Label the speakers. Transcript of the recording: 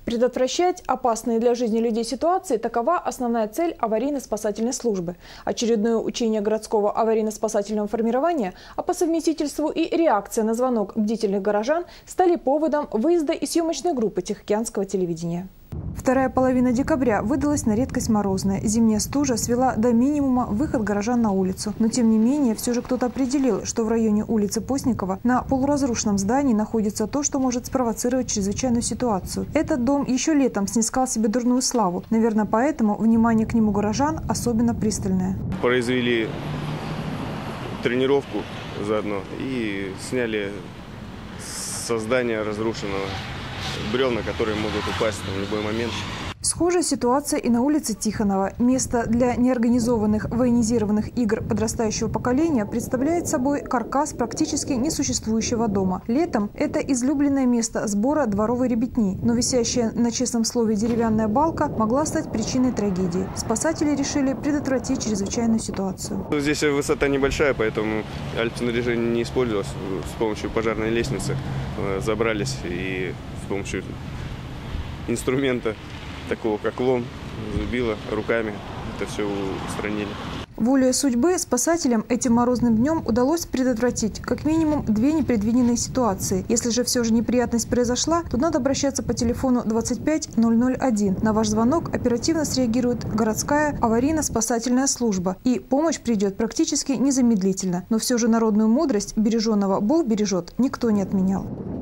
Speaker 1: Предотвращать опасные для жизни людей ситуации – такова основная цель аварийно-спасательной службы. Очередное учение городского аварийно-спасательного формирования, а по совместительству и реакция на звонок бдительных горожан стали поводом выезда и съемочной группы Тихоокеанского телевидения. Вторая половина декабря выдалась на редкость морозная. Зимняя стужа свела до минимума выход горожан на улицу. Но тем не менее, все же кто-то определил, что в районе улицы Постникова на полуразрушенном здании находится то, что может спровоцировать чрезвычайную ситуацию. Этот дом еще летом снискал себе дурную славу. Наверное, поэтому внимание к нему горожан особенно пристальное.
Speaker 2: Произвели тренировку заодно и сняли со здания разрушенного бревна, которые могут упасть в любой момент.
Speaker 1: Схожая ситуация и на улице Тихонова. Место для неорганизованных военизированных игр подрастающего поколения представляет собой каркас практически несуществующего дома. Летом это излюбленное место сбора дворовой ребятни, но висящая на честном слове деревянная балка могла стать причиной трагедии. Спасатели решили предотвратить чрезвычайную ситуацию.
Speaker 2: Здесь высота небольшая, поэтому альпснаряжение не использовалось. С помощью пожарной лестницы забрались и с помощью инструмента, такого как лом, зубило, руками это все устранили.
Speaker 1: Волей судьбы спасателям этим морозным днем удалось предотвратить как минимум 2 непредвиденные ситуации. Если же все же неприятность произошла, то надо обращаться по телефону 25001. На ваш звонок оперативно среагирует городская аварийно-спасательная служба. И помощь придет практически незамедлительно. Но все же народную мудрость береженного Бог бережет никто не отменял.